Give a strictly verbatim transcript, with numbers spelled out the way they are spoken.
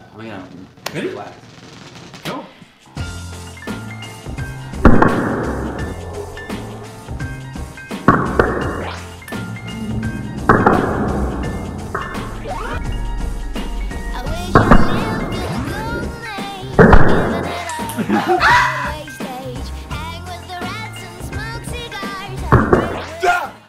I'm gonna Ready? relax. Go. I wish I lived in a good name, giving it up.